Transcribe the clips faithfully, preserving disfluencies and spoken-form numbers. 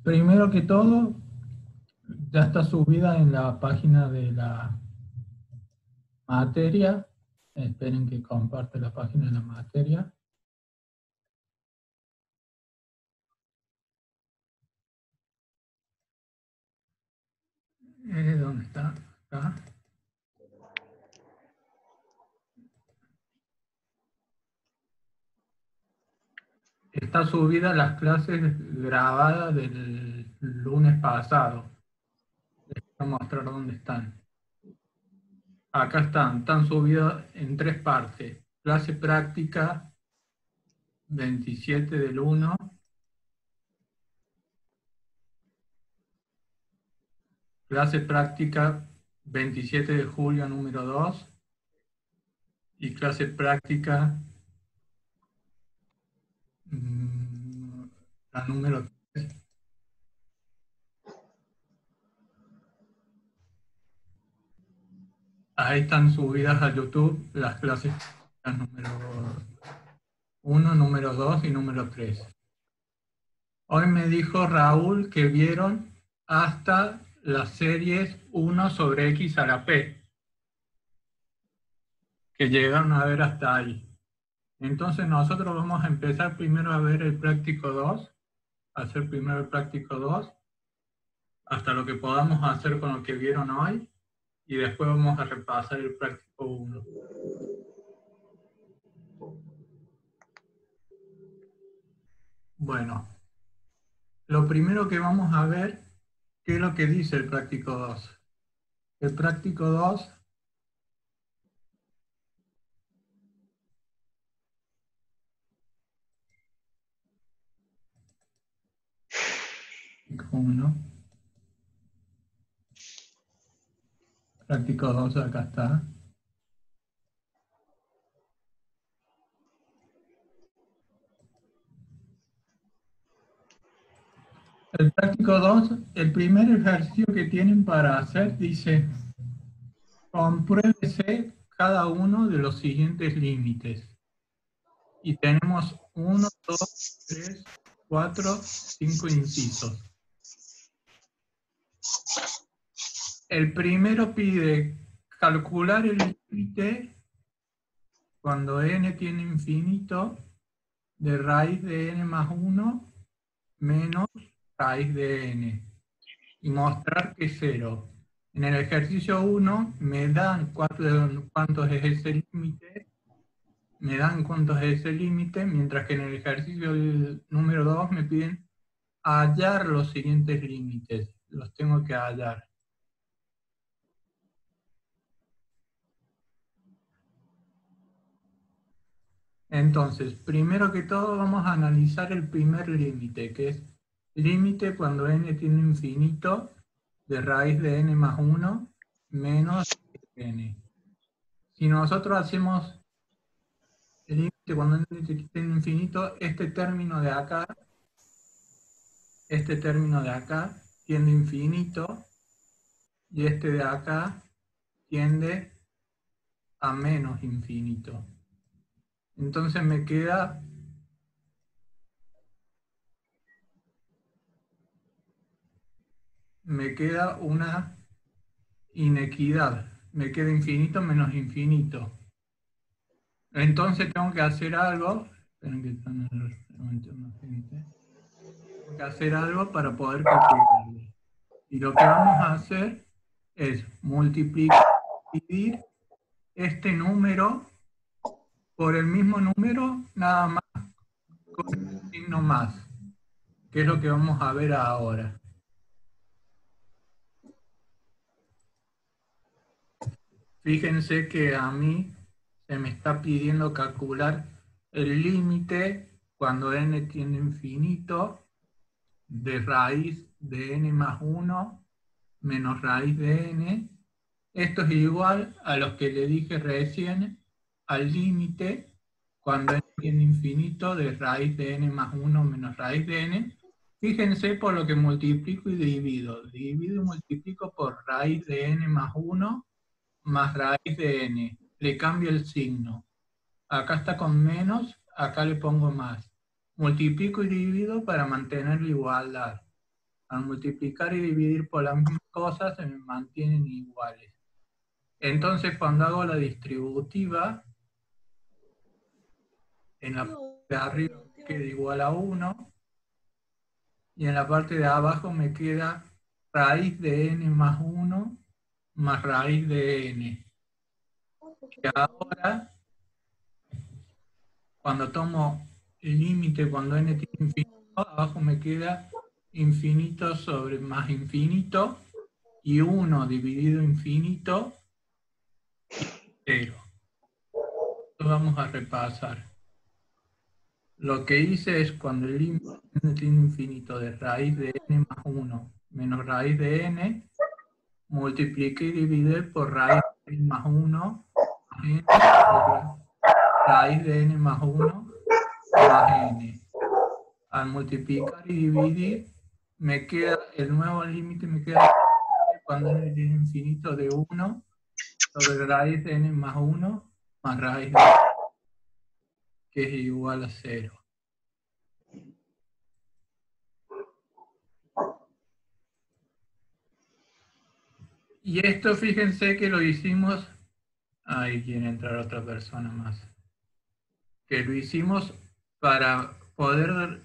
primero que todo, ya está subida en la página de la materia. Esperen que comparte la página de la materia. Eh, ¿Dónde está? Acá. Está subida las clases grabadas del lunes pasado. Les voy a mostrar dónde están. Acá están, están subidas en tres partes. Clase práctica veintisiete del uno. Clase práctica veintisiete de julio número dos. Y clase práctica mmm, la número tres. Ahí están subidas a YouTube las clases número uno, número dos y número tres. Hoy me dijo Raúl que vieron hasta las series uno sobre X a la P, que llegaron a ver hasta ahí. Entonces nosotros vamos a empezar primero a ver el práctico dos, hacer primero el práctico dos, hasta lo que podamos hacer con lo que vieron hoy, y después vamos a repasar el práctico uno. Bueno, lo primero que vamos a ver, ¿qué es lo que dice el práctico dos? El práctico dos uno, práctico dos, acá está. El práctico dos, el primer ejercicio que tienen para hacer dice: compruébese cada uno de los siguientes límites. Y tenemos uno, dos, tres, cuatro, cinco incisos. El primero pide calcular el límite cuando n tiene infinito de raíz de n más uno menos raíz de n. Y mostrar que es cero. En el ejercicio uno me dan cuántos es ese límite, me dan cuántos es ese límite, mientras que en el ejercicio número dos me piden hallar los siguientes límites. Los tengo que hallar. Entonces, primero que todo vamos a analizar el primer límite, que es límite cuando n tiene infinito de raíz de n más uno menos n. Si nosotros hacemos el límite cuando n tiene infinito, este término de acá, este término de acá tiende a infinito y este de acá tiende a menos infinito. Entonces me queda me queda una inequidad. Me queda infinito menos infinito. Entonces tengo que hacer algo. Esperen que están gente. Tengo que hacer algo para poder calcularlo. Y lo que vamos a hacer es multiplicar y dividir este número por el mismo número, nada más con un signo más, que es lo que vamos a ver ahora. Fíjense que a mí se me está pidiendo calcular el límite cuando n tiene infinito de raíz de n más uno menos raíz de n. Esto es igual a lo que le dije recién, al límite cuando n tiene infinito de raíz de n más uno menos raíz de n. Fíjense por lo que multiplico y divido. Divido y multiplico por raíz de n más uno más raíz de n. Le cambio el signo. Acá está con menos, acá le pongo más. Multiplico y divido para mantener la igualdad. Al multiplicar y dividir por las mismas cosas se me mantienen iguales. Entonces cuando hago la distributiva, en la parte de arriba me queda igual a uno y en la parte de abajo me queda raíz de n más uno más raíz de n. Y ahora, cuando tomo el límite, cuando n tiene infinito, abajo me queda infinito sobre más infinito y uno dividido infinito y cero. Esto vamos a repasar. Lo que hice es cuando el límite n tiene infinito de raíz de n más uno menos raíz de n, multipliqué y dividí por raíz de n más uno más n por raíz de n más uno más n. Al multiplicar y dividir, me queda el nuevo límite, me queda cuando n tiene infinito de uno sobre raíz de n más uno más raíz de n, que es igual a cero. Y esto, fíjense que lo hicimos, ahí quiere entrar otra persona más, que lo hicimos para poder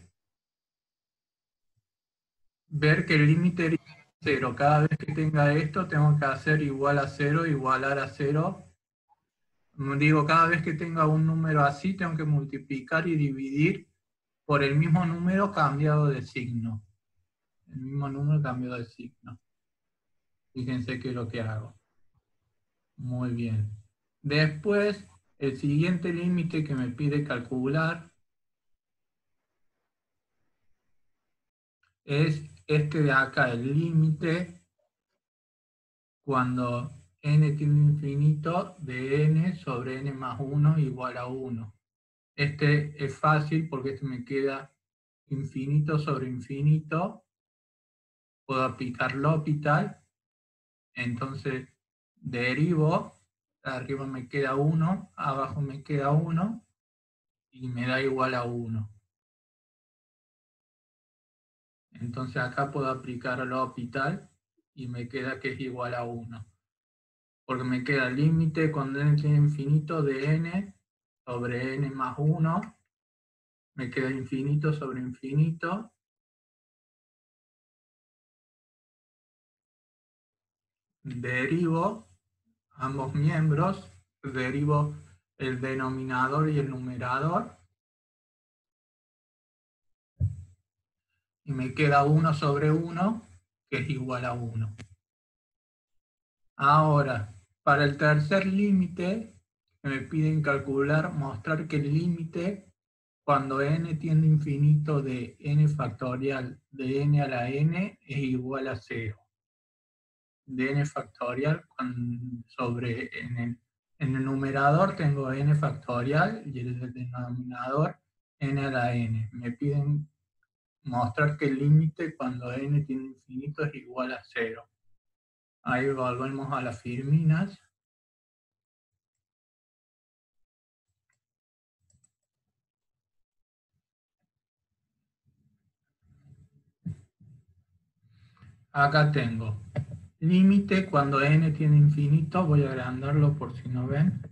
ver que el límite era cero. Cada vez que tenga esto, tengo que hacer igual a cero, igualar a cero. Digo, cada vez que tenga un número así, tengo que multiplicar y dividir por el mismo número cambiado de signo. El mismo número cambiado de signo. Fíjense qué es lo que hago. Muy bien. Después, el siguiente límite que me pide calcular es este de acá, el límite cuando n tiene un infinito de n sobre n más uno igual a uno. Este es fácil porque este me queda infinito sobre infinito. Puedo aplicar L'Hopital. Entonces derivo. Arriba me queda uno, abajo me queda uno y me da igual a uno. Entonces acá puedo aplicar L'Hopital y me queda que es igual a uno. Porque me queda el límite cuando n tiene infinito de n sobre n más uno. Me queda infinito sobre infinito. Derivo ambos miembros. Derivo el denominador y el numerador. Y me queda uno sobre uno, que es igual a uno. Ahora, para el tercer límite, me piden calcular, mostrar que el límite, cuando n tiende a infinito de n factorial de n a la n, es igual a cero. De n factorial sobre, en el, en el numerador tengo n factorial y en el denominador n a la n. Me piden mostrar que el límite cuando n tiene infinito es igual a cero. Ahí volvemos a las firminas. Acá tengo límite cuando n tiene infinito. Voy a agrandarlo por si no ven.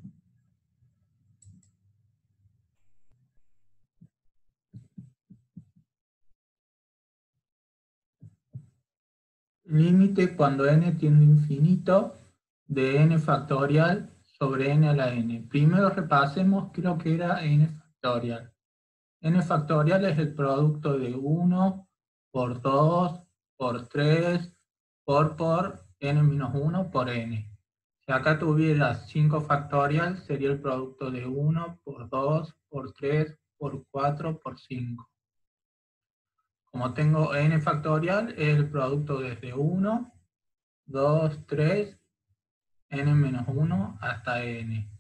Límite cuando n tiene infinito de n factorial sobre n a la n. Primero repasemos, creo que era n factorial. N factorial es el producto de uno por dos por tres por por n menos uno por n. Si acá tuviera cinco factorial, sería el producto de uno por dos por tres por cuatro por cinco. Como tengo n factorial, es el producto desde uno, dos, tres, n menos uno hasta n.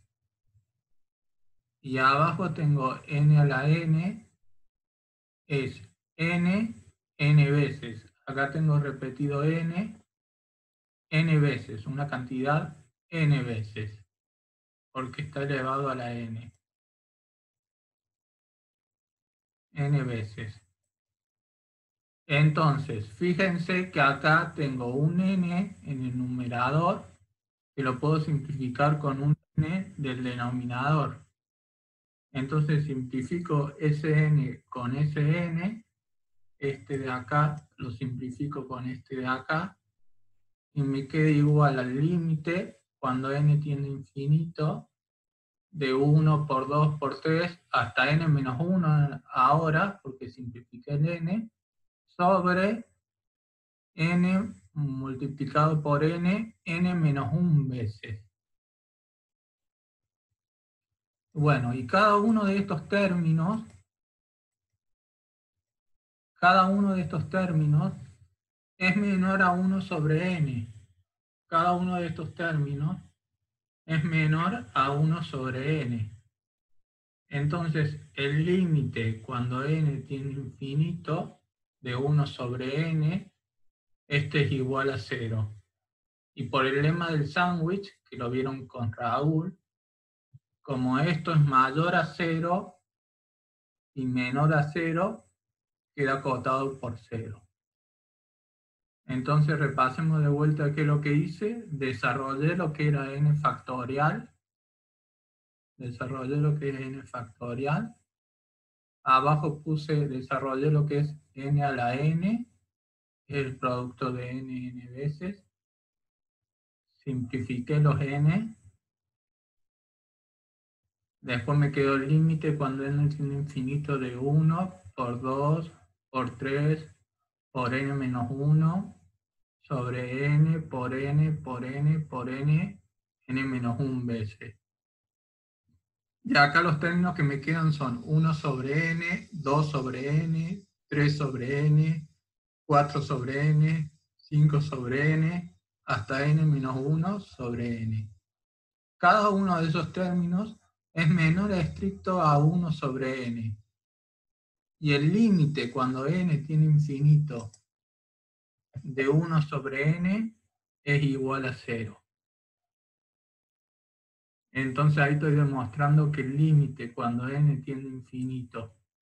Y abajo tengo n a la n, es n, n veces. Acá tengo repetido n, n veces, una cantidad n veces, porque está elevado a la n. N veces. Entonces, fíjense que acá tengo un n en el numerador que lo puedo simplificar con un n del denominador. Entonces simplifico Sn con Sn, este de acá lo simplifico con este de acá, y me queda igual al límite cuando n tiende a infinito, de uno por dos por tres hasta n menos uno ahora, porque simplifiqué el n, sobre n multiplicado por n, n menos uno veces. Bueno, y cada uno de estos términos, cada uno de estos términos es menor a uno sobre n. Cada uno de estos términos es menor a uno sobre n. Entonces, el límite cuando n tiende a infinito de uno sobre n, este es igual a cero. Y por el lema del sándwich, que lo vieron con Raúl, como esto es mayor a cero y menor a cero, queda acotado por cero. Entonces repasemos de vuelta qué es lo que hice. Desarrollé lo que era n factorial. Desarrollé lo que es n factorial. Abajo puse, desarrollé lo que es n a la n, el producto de n, n veces. Simplifiqué los n. Después me quedó el límite cuando n tiene infinito de uno por dos por tres por n menos uno sobre n por n por n por n, n menos uno veces. Y acá los términos que me quedan son uno sobre n, dos sobre n, tres sobre n, cuatro sobre n, cinco sobre n, hasta n menos uno sobre n. Cada uno de esos términos es menor a estricto a uno sobre n. Y el límite cuando n tiene infinito de uno sobre n es igual a cero. Entonces ahí estoy demostrando que el límite cuando n tiende a infinito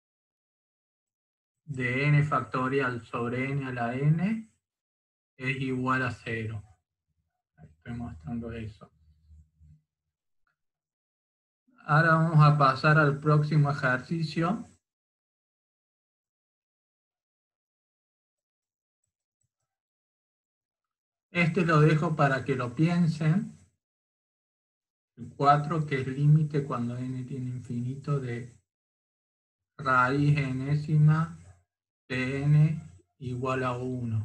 de n factorial sobre n a la n es igual a cero. Estoy mostrando eso. Ahora vamos a pasar al próximo ejercicio. Este lo dejo para que lo piensen. El cuatro, que es límite cuando n tiene infinito de raíz enésima de n igual a uno.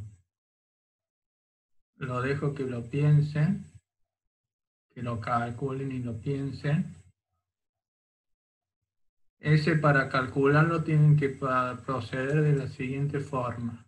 Lo dejo que lo piensen, que lo calculen y lo piensen. Ese, para calcularlo tienen que proceder de la siguiente forma.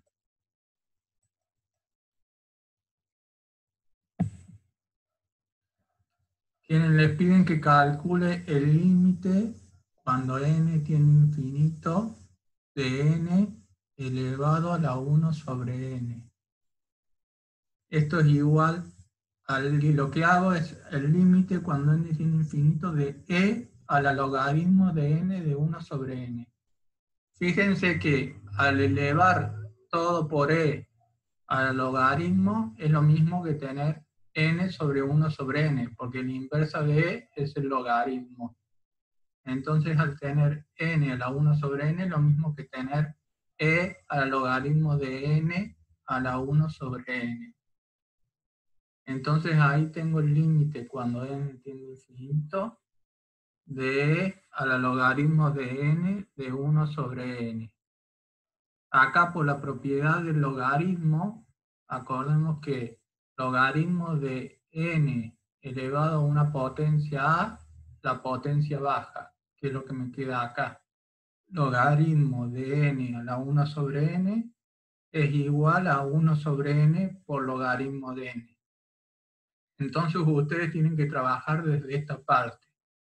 Quienes les piden que calcule el límite cuando n tiene infinito de n elevado a la uno sobre n. Esto es igual a lo que hago es el límite cuando n tiene infinito de e a la logaritmo de n de uno sobre n. Fíjense que al elevar todo por e al logaritmo es lo mismo que tener n sobre uno sobre n, porque la inversa de e es el logaritmo. Entonces al tener n a la uno sobre n es lo mismo que tener e al logaritmo de n a la uno sobre n. Entonces ahí tengo el límite cuando n tiende a infinito de e a la logaritmo de n de uno sobre n. Acá, por la propiedad del logaritmo, acordemos que logaritmo de n elevado a una potencia a, la potencia baja, que es lo que me queda acá. Logaritmo de n a la uno sobre n es igual a uno sobre n por logaritmo de n. Entonces ustedes tienen que trabajar desde esta parte.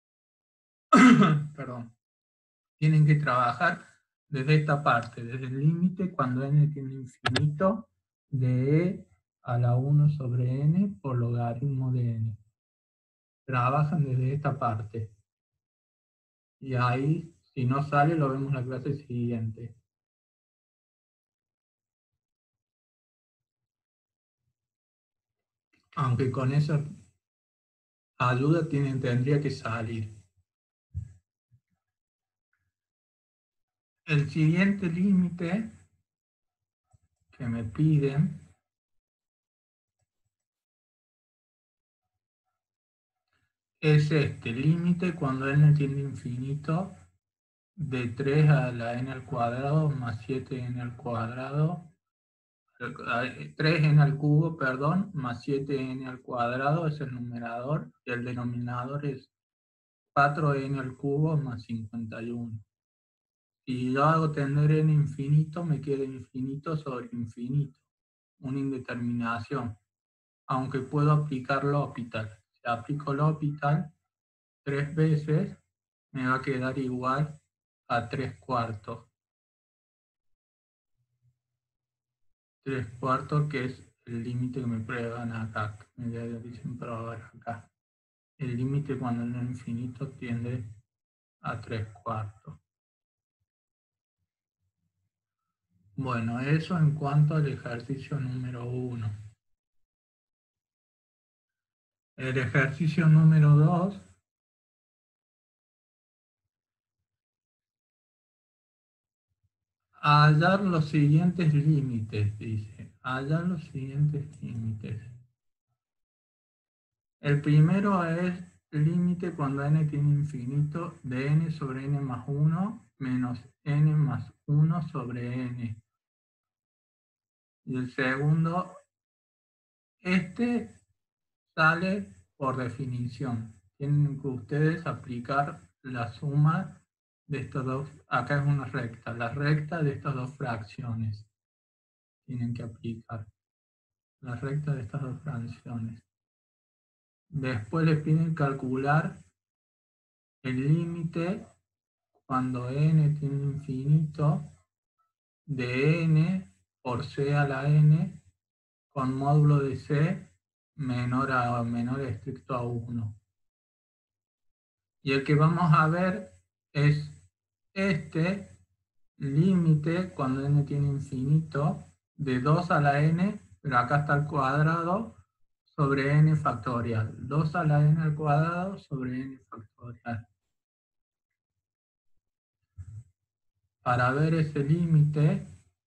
Perdón. Tienen que trabajar desde esta parte, desde el límite cuando n tiene infinito de e a la uno sobre n por logaritmo de n. Trabajan desde esta parte. Y ahí, si no sale, lo vemos en la clase siguiente. aunque con esa ayuda tienen, tendría que salir. El siguiente límite que me piden es este límite cuando n tiende a infinito de tres a la n al cuadrado más siete n al cuadrado, tres n al cubo, perdón, más siete n al cuadrado es el numerador y el denominador es cuatro n al cubo más cincuenta y uno. Si yo hago tender n infinito, me queda infinito sobre infinito, una indeterminación, aunque puedo aplicar L'Hopital. Si aplico L'Hopital tres veces, me va a quedar igual a tres cuartos. tres cuartos, que es el límite que me prueban acá, que me dicen probar acá. El límite cuando n infinito tiende a tres cuartos. Bueno, eso en cuanto al ejercicio número uno. El ejercicio número dos hallar los siguientes límites, dice. Hallar los siguientes límites. El primero es límite cuando n tiene infinito de n sobre n más uno menos n más uno sobre n. Y el segundo, este sale por definición. Tienen que ustedes aplicar la suma de estos dos. Acá es una recta. La recta de estas dos fracciones. Tienen que aplicar la recta de estas dos fracciones. Después les piden calcular el límite cuando n tiene infinito de n por c a la n con módulo de c menor a menor estricto a uno. Y el que vamos a ver es este límite cuando n tiene infinito de dos a la n, pero acá está al cuadrado, sobre n factorial. dos a la n al cuadrado sobre n factorial. Para ver ese límite,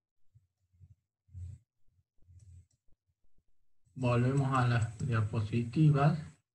volvemos a las diapositivas.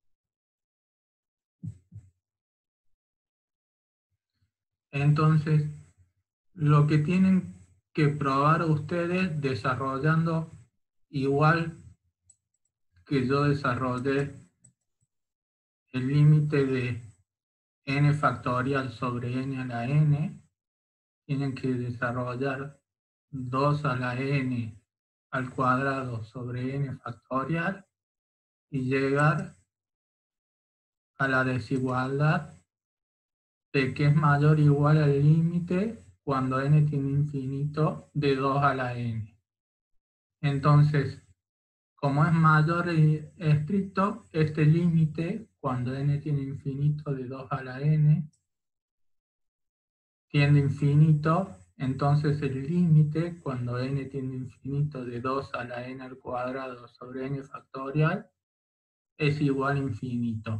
Entonces, lo que tienen que probar ustedes desarrollando igual que yo desarrollé el límite de n factorial sobre n a la n, tienen que desarrollar dos a la n al cuadrado sobre n factorial y llegar a la desigualdad de que es mayor o igual al límite cuando n tiene infinito de dos a la n. Entonces, como es mayor y estricto, este límite cuando n tiene infinito de dos a la n tiende a infinito, entonces el límite cuando n tiende a infinito de dos a la n al cuadrado sobre n factorial es igual a infinito.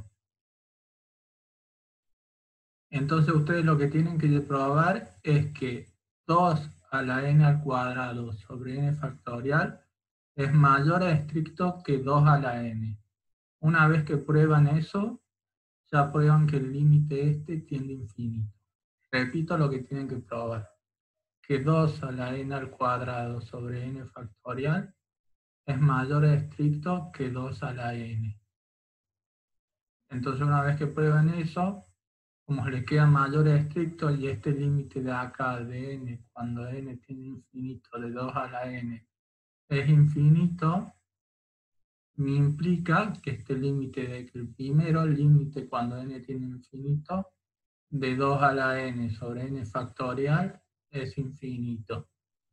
Entonces ustedes lo que tienen que probar es que dos a la n al cuadrado sobre n factorial es mayor a estricto que dos a la n. Una vez que prueban eso, ya prueban que el límite este tiende a infinito. Repito lo que tienen que probar. Que dos a la n al cuadrado sobre n factorial es mayor a estricto que dos a la n. Entonces una vez que prueban eso, como les queda mayor a estricto y este límite de acá de n, cuando n tiene infinito de dos a la n, es infinito, me implica que este límite de que el primero, el límite cuando n tiene infinito, de dos a la n sobre n factorial, es infinito.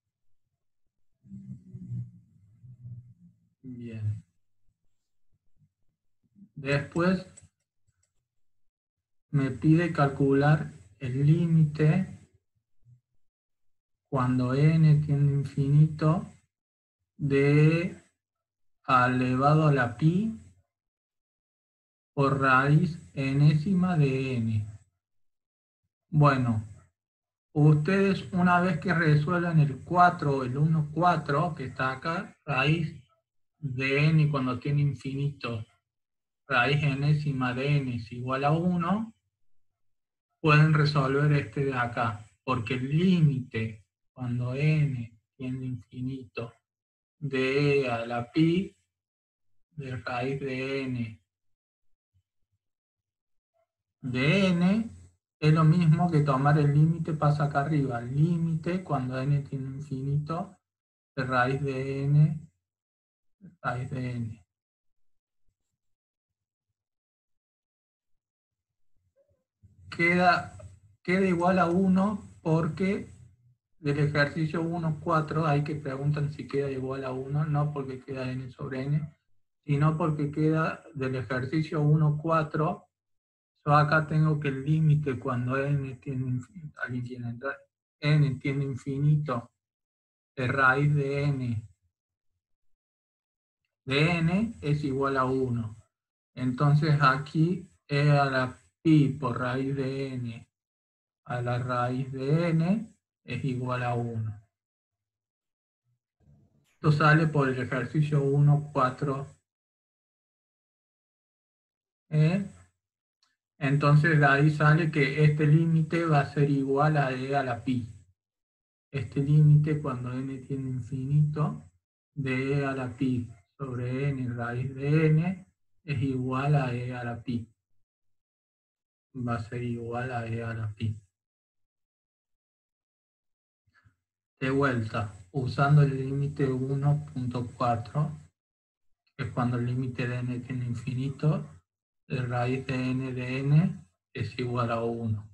Bien. Después me pide calcular el límite cuando n tiende a infinito de a elevado a la pi por raíz enésima de n. Bueno, ustedes una vez que resuelvan el cuatro, el uno, cuatro, que está acá, raíz de n cuando tiene infinito, raíz enésima de n es igual a uno, pueden resolver este de acá, porque el límite cuando n tiene infinito de e a la pi de raíz de n de n es lo mismo que tomar el límite pasa acá arriba, el límite cuando n tiene infinito de raíz de n, raíz de n. Queda, queda igual a uno porque del ejercicio uno, cuatro hay que preguntan si queda igual a uno, no porque queda n sobre n, sino porque queda del ejercicio uno, cuatro. Yo acá tengo que el límite cuando n tiene infinito, alguien quiere entrar, n tiene infinito de raíz de n de n es igual a uno. Entonces aquí e a la pi por raíz de n a la raíz de n es igual a uno. Esto sale por el ejercicio uno, cuatro. ¿eh? Entonces de ahí sale que este límite va a ser igual a e a la pi. Este límite cuando n tiene infinito de e a la pi sobre n raíz de n es igual a e a la pi. Va a ser igual a e a la pi. De vuelta, usando el límite uno punto cuatro, que es cuando el límite de n tiene infinito, de raíz de n de n es igual a uno.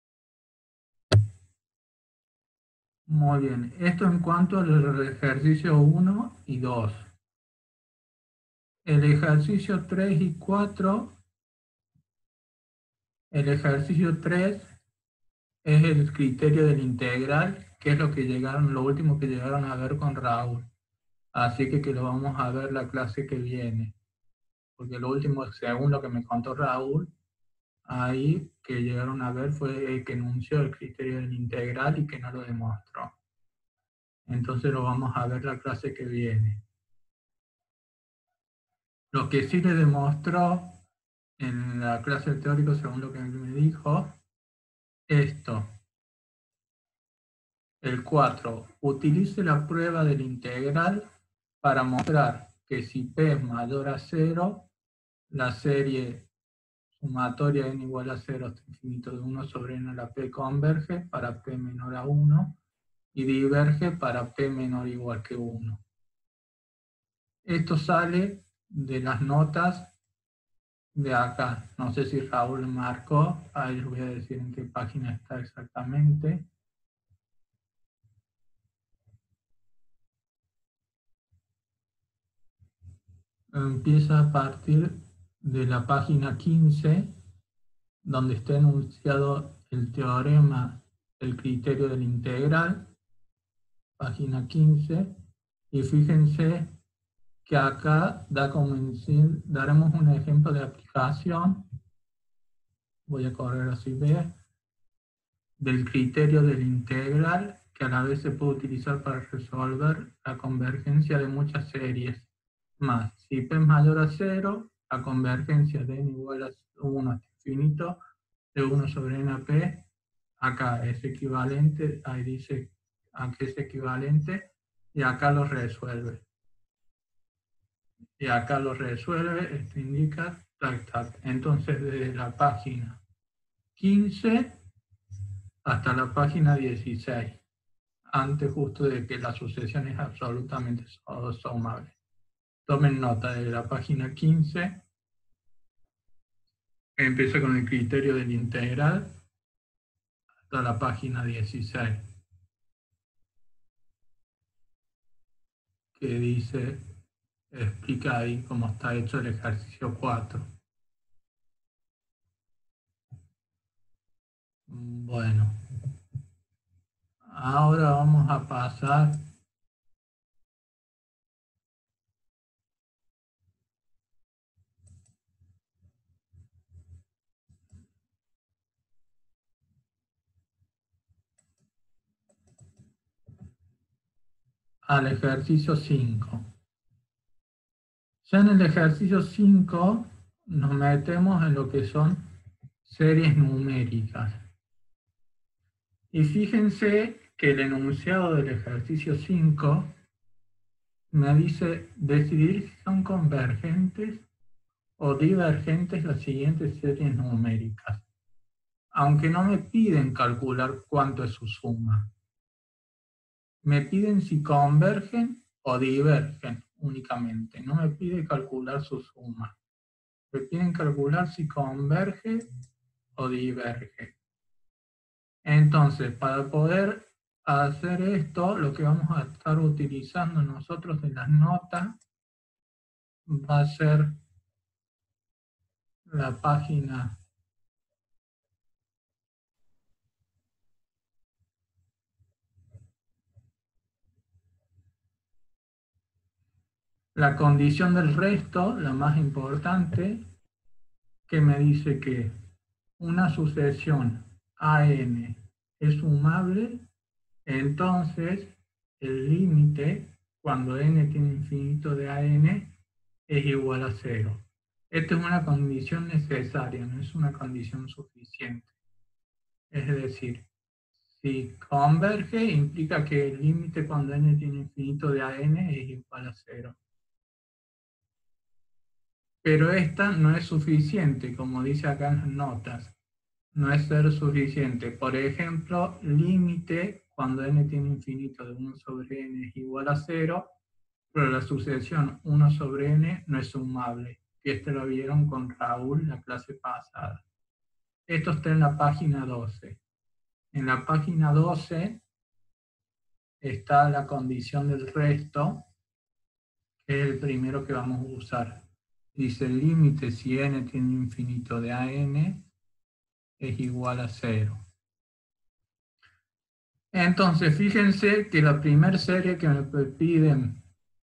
Muy bien, esto en cuanto al ejercicio uno y dos. El ejercicio tres y cuatro, el ejercicio tres es el criterio del integral, que es lo que llegaron, lo último que llegaron a ver con Raúl. Así que, que lo vamos a ver la clase que viene. Porque lo último, según lo que me contó Raúl, ahí que llegaron a ver fue el que enunció el criterio del integral y que no lo demostró. Entonces lo vamos a ver la clase que viene. Lo que sí le demostró en la clase del teórico, según lo que me dijo, esto. El cuatro. Utilice la prueba del integral para mostrar que si P es mayor a cero, la serie sumatoria n igual a cero hasta infinito de uno sobre n a la P converge para P menor a uno y diverge para P menor o igual que uno. Esto sale de las notas de acá. No sé si Raúl marcó, ahí les voy a decir en qué página está exactamente. Empieza a partir de la página quince, donde está enunciado el teorema del criterio del integral, página quince, y fíjense que acá da como en, daremos un ejemplo de aplicación, voy a correr así, ver, del criterio del integral, que a la vez se puede utilizar para resolver la convergencia de muchas series. Más, si P es mayor a cero, la convergencia de n igual a uno hasta infinito, de uno sobre n a p, acá es equivalente, ahí dice aquí es equivalente, y acá lo resuelve. Y acá lo resuelve, esto indica, tac, tac. Entonces desde la página quince hasta la página dieciséis, antes justo de que la sucesión es absolutamente sumable. Tomen nota de la página quince, que empieza con el criterio del integral, hasta la página dieciséis, que dice, explica ahí cómo está hecho el ejercicio cuatro. Bueno, ahora vamos a pasar al ejercicio cinco. Ya en el ejercicio cinco nos metemos en lo que son series numéricas. Y fíjense que el enunciado del ejercicio cinco me dice decidir si son convergentes o divergentes las siguientes series numéricas, aunque no me piden calcular cuánto es su suma. Me piden si convergen o divergen únicamente, no me pide calcular su suma. Me piden calcular si converge o diverge. Entonces, para poder hacer esto, lo que vamos a estar utilizando nosotros en las notas va a ser la página la condición del resto, la más importante, que me dice que una sucesión A N es sumable, entonces el límite cuando n tiene infinito de A N es igual a cero. Esta es una condición necesaria, no es una condición suficiente. Es decir, si converge implica que el límite cuando n tiene infinito de A N es igual a cero. Pero esta no es suficiente, como dice acá en las notas. No es ser suficiente. Por ejemplo, límite cuando n tiene infinito de uno sobre n es igual a cero, pero la sucesión uno sobre n no es sumable. Y esto lo vieron con Raúl la clase pasada. Esto está en la página doce. En la página doce está la condición del resto, que es el primero que vamos a usar. Dice el límite si n tiene infinito de A N es igual a cero. Entonces, fíjense que la primera serie que me piden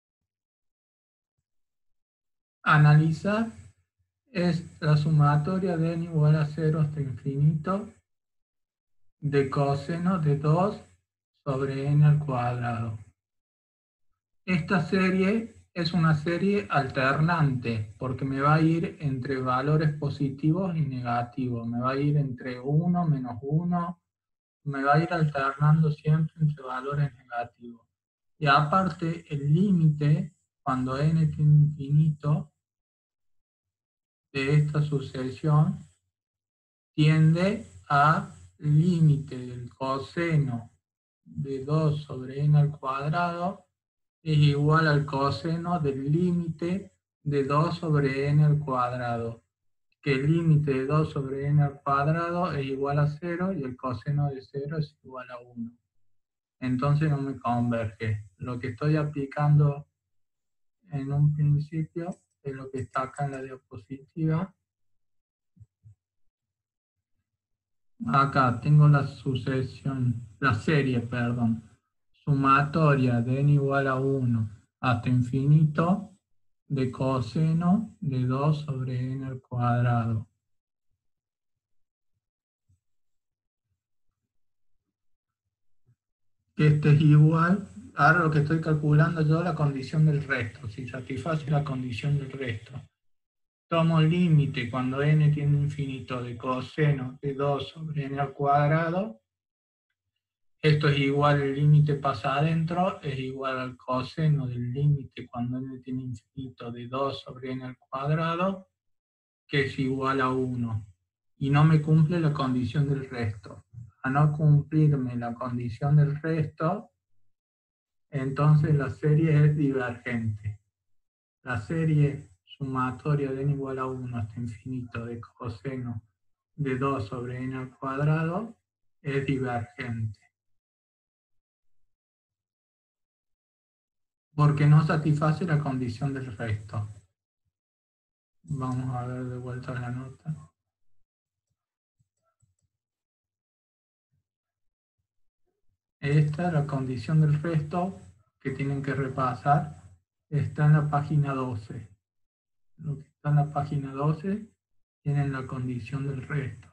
analizar es la sumatoria de n igual a cero hasta infinito de coseno de dos sobre n al cuadrado. Esta serie es una serie alternante porque me va a ir entre valores positivos y negativos. Me va a ir entre uno, menos uno. Me va a ir alternando siempre entre valores negativos. Y aparte, el límite, cuando n tiene infinito, de esta sucesión, tiende a límite del coseno de dos sobre n al cuadrado es igual al coseno del límite de dos sobre n al cuadrado, que el límite de dos sobre n al cuadrado es igual a cero y el coseno de cero es igual a uno. Entonces no me converge. Lo que estoy aplicando en un principio es lo que está acá en la diapositiva. Acá tengo la sucesión, la serie, perdón, sumatoria de n igual a uno hasta infinito de coseno de dos sobre n al cuadrado. Que este es igual, ahora lo que estoy calculando yo la condición del resto, si satisface la condición del resto. Tomo el límite cuando n tiene infinito de coseno de dos sobre n al cuadrado. Esto es igual, el límite pasa adentro, es igual al coseno del límite cuando n tiene infinito de dos sobre n al cuadrado, que es igual a uno. Y no me cumple la condición del resto. A no cumplirme la condición del resto, entonces la serie es divergente. La serie sumatoria de n igual a uno hasta infinito de coseno de dos sobre n al cuadrado es divergente. Porque no satisface la condición del resto. Vamos a ver de vuelta la nota. Esta es la condición del resto que tienen que repasar. Está en la página doce. Lo que está en la página doce tienen la condición del resto.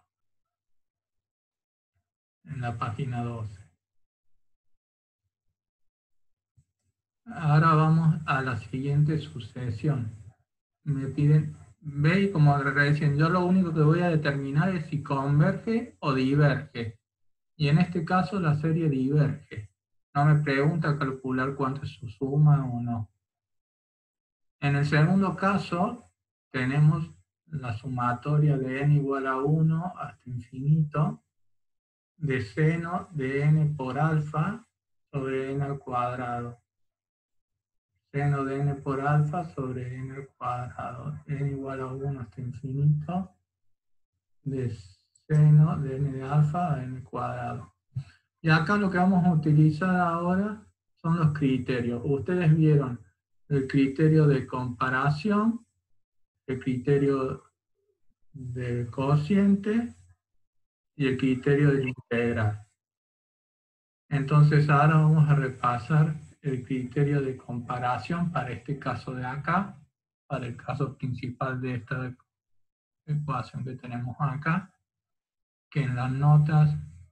En la página doce. Ahora vamos a la siguiente sucesión. Me piden, ve, como recién, yo lo único que voy a determinar es si converge o diverge. Y en este caso la serie diverge. No me pregunta calcular cuánto es su suma o no. En el segundo caso, tenemos la sumatoria de n igual a uno hasta infinito de seno de n por alfa sobre n al cuadrado. Seno de n por alfa sobre n al cuadrado. N igual a uno hasta infinito de seno de n de alfa a n cuadrado. Y acá lo que vamos a utilizar ahora son los criterios. Ustedes vieron el criterio de comparación, el criterio del cociente y el criterio del integral. Entonces ahora vamos a repasar el criterio de comparación para este caso de acá, para el caso principal de esta ecuación que tenemos acá, que en las notas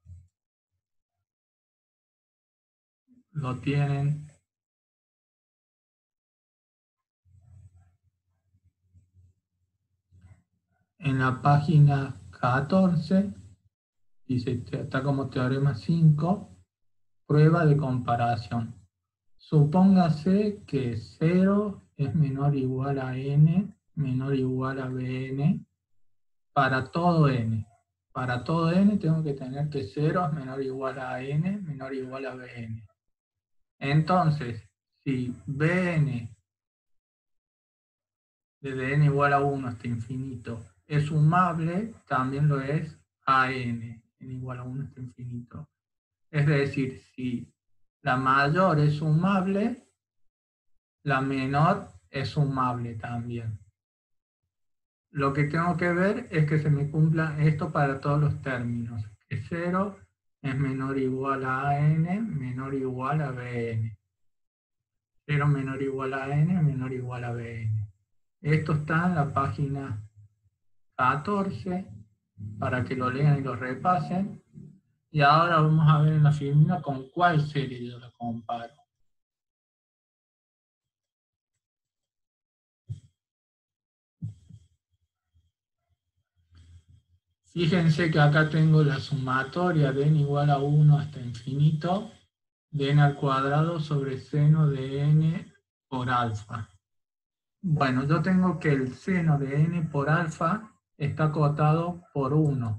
lo tienen en la página catorce, dice, está como teorema cinco, prueba de comparación. Supóngase que cero es menor o igual a n, menor o igual a bn, para todo n. Para todo n tengo que tener que cero es menor o igual a n, menor o igual a bn. Entonces, si bn desde n igual a uno hasta infinito es sumable, también lo es a n, n igual a uno hasta infinito. Es decir, si la mayor es sumable, la menor es sumable también. Lo que tengo que ver es que se me cumpla esto para todos los términos. Que cero es menor o igual a n, menor o igual a bn. cero menor o igual a n, menor o igual a bn. Esto está en la página catorce, para que lo lean y lo repasen. Y ahora vamos a ver en la fórmula con cuál serie yo la comparo. Fíjense que acá tengo la sumatoria de n igual a uno hasta infinito de n al cuadrado sobre seno de n por alfa. Bueno, yo tengo que el seno de n por alfa está acotado por uno.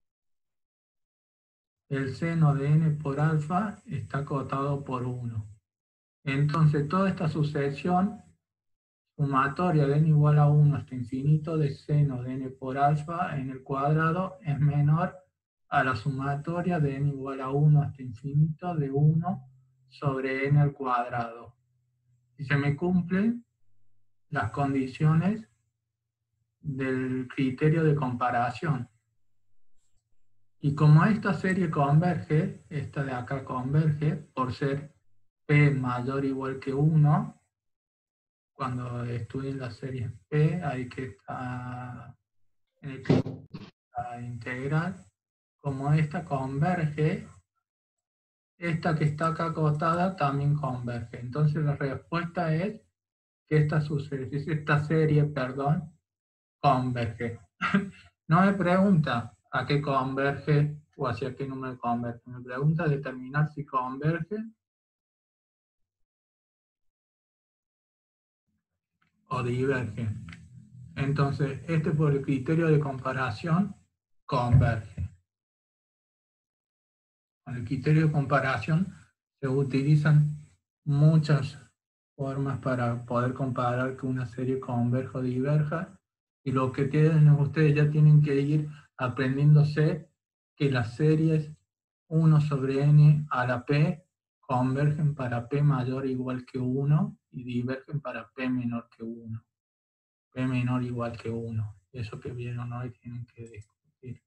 El seno de n por alfa está acotado por uno. Entonces, toda esta sucesión sumatoria de n igual a uno hasta infinito de seno de n por alfa en el cuadrado es menor a la sumatoria de n igual a uno hasta infinito de uno sobre n al cuadrado. Y se me cumplen las condiciones del criterio de comparación. Y como esta serie converge, esta de acá converge, por ser P mayor o igual que uno, cuando estudien la serie P, hay que estar en el criterio integral. Como esta converge, esta que está acá acotada también converge. Entonces la respuesta es que esta, esta serie, perdón, converge. No me pregunta a qué converge o hacia qué número converge. Me pregunta determinar si converge o diverge. Entonces, este por el criterio de comparación converge. Con el criterio de comparación se utilizan muchas formas para poder comparar que una serie converja o diverja. Y lo que tienen ustedes ya tienen que ir aprendiéndose que las series uno sobre n a la p convergen para p mayor o igual que uno y divergen para p menor que uno. P menor o igual que uno. Eso que vieron hoy tienen que discutir.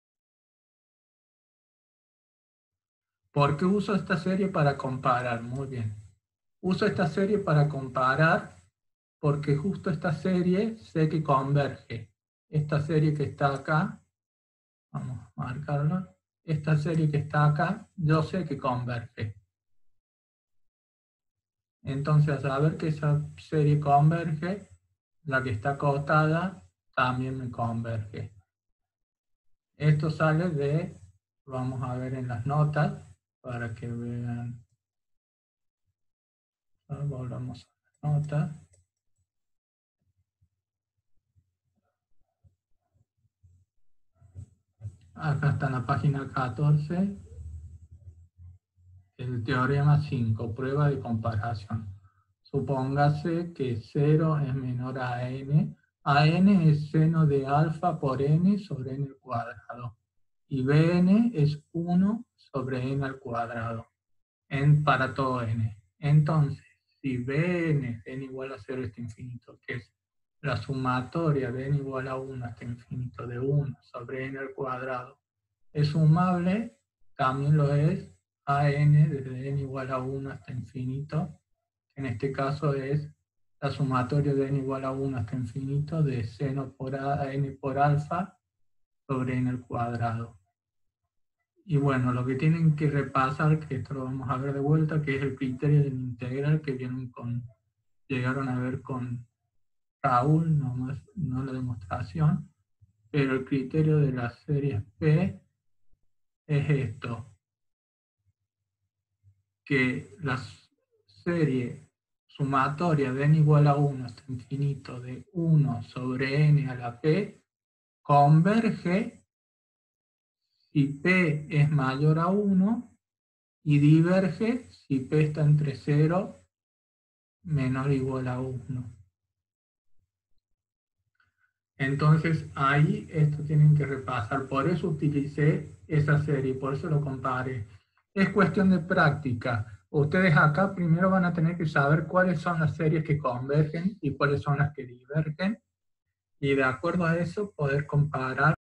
¿Por qué uso esta serie para comparar? Muy bien. Uso esta serie para comparar porque justo esta serie sé que converge. Esta serie que está acá, vamos a marcarla, esta serie que está acá, yo sé que converge. Entonces, a saber que esa serie converge, la que está acotada también me converge. Esto sale de, vamos a ver en las notas, para que vean, volvamos a las notas. Acá está en la página catorce, el teorema cinco, prueba de comparación. Supóngase que cero es menor a n. A n es seno de alfa por n sobre n al cuadrado. Y bn es uno sobre n al cuadrado. En, para todo n. Entonces, si bn, n igual a cero hasta infinito, que es la sumatoria de n igual a uno hasta infinito de uno sobre n al cuadrado, es sumable, también lo es a n desde n igual a uno hasta infinito, que en este caso es la sumatoria de n igual a uno hasta infinito de seno por a, n por alfa sobre n al cuadrado. Y bueno, lo que tienen que repasar, que esto lo vamos a ver de vuelta, que es el criterio del integral que vienen con, llegaron a ver con Raúl, no, más, no la demostración, pero el criterio de las series P es esto, que la serie sumatoria de n igual a uno hasta infinito de uno sobre n a la p converge si p es mayor a uno y diverge si p está entre cero menor o igual a uno. Entonces ahí esto tienen que repasar, por eso utilicé esa serie, por eso lo comparé. Es cuestión de práctica. Ustedes acá primero van a tener que saber cuáles son las series que convergen y cuáles son las que divergen, y de acuerdo a eso poder comparar